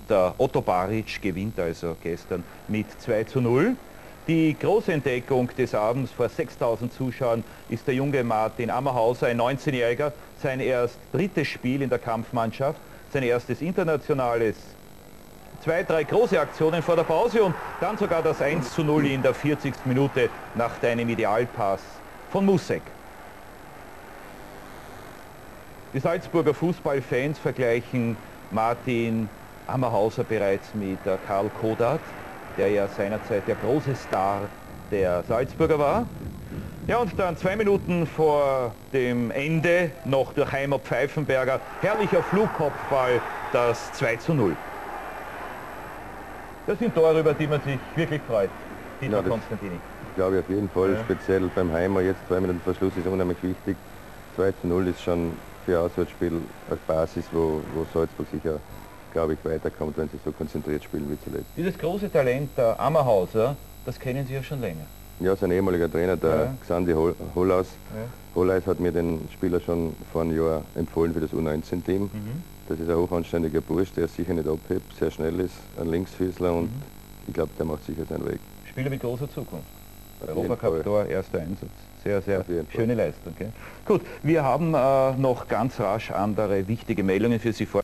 Der Otto Baric gewinnt also gestern mit 2:0. Die große Entdeckung des Abends vor 6.000 Zuschauern ist der junge Martin Ammerhauser, ein 19-Jähriger, sein erst drittes Spiel in der Kampfmannschaft, sein erstes internationales. 2, 3 große Aktionen vor der Pause und dann sogar das 1:0 in der 40. Minute nach einem Idealpass von Musek. Die Salzburger Fußballfans vergleichen Martin Ammerhauser bereits mit Karl Kodat, der ja seinerzeit der große Star der Salzburger war. Ja, und dann 2 Minuten vor dem Ende noch durch Heimer Pfeifenberger, herrlicher Flugkopfball, das 2:0. Das sind Tore, über die man sich wirklich freut, Dieter Konstantini. Glaube ich auf jeden Fall, speziell beim Heimer, jetzt 2 Minuten Verschluss ist unheimlich wichtig. 2:0 ist schon für ein Auswärtsspiel als Basis, wo Salzburg sicher, glaube ich, weiterkommt, wenn sie so konzentriert spielen wie zuletzt. Dieses große Talent der Ammerhauser, das kennen Sie ja schon länger. Ja, sein ehemaliger Trainer, der Xandi Holaus, Holaus hat mir den Spieler schon vor einem Jahr empfohlen für das U19-Team. Das ist ein hochanständiger Bursch, der sicher nicht abhebt, sehr schnell ist, ein Linksfüßler und ich glaube, der macht sicher seinen Weg. Spieler mit großer Zukunft. Europacup-Tor, erster Einsatz. Sehr, sehr schöne Leistung. Gell? Gut, wir haben noch ganz rasch andere wichtige Meldungen für Sie vor.